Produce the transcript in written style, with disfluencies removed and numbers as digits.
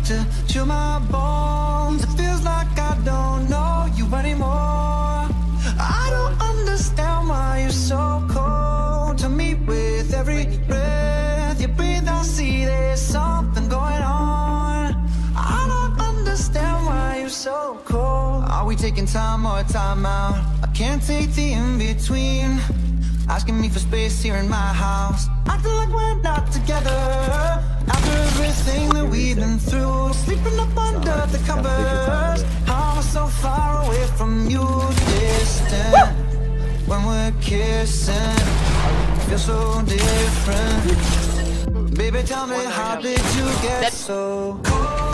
enough to chill my bones. It feels like I don't know you anymore. I don't understand why you're so cold to me. With every breath you breathe, I see there's something going on. I don't understand why you're so cold. Are we taking time or time out? I can't take the in-between. Asking me for space here in my house, acting like we're not together. After everything that we've been through, sleeping up under the covers. How am I so far away from you, distant? When we're kissing, feel so different. Baby, tell me, how did you get so cold?